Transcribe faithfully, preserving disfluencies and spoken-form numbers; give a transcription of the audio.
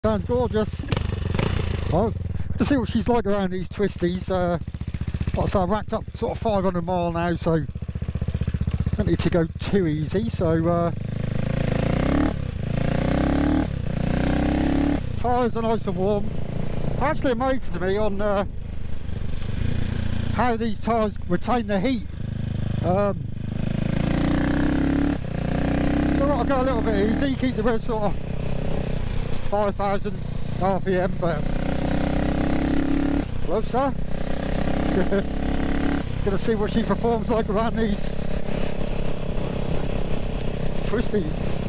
Sounds gorgeous. Well, to see what she's like around these twisties. Uh, like I say, I've racked up sort of five hundred mile now, so don't need to go too easy. So uh, tyres are nice and warm. Actually amazing to me on uh, how these tyres retain the heat. Um, still got to go a little bit easy, keep the rest sort of five thousand R P M, but closer. It's going to see what she performs like around these twisties.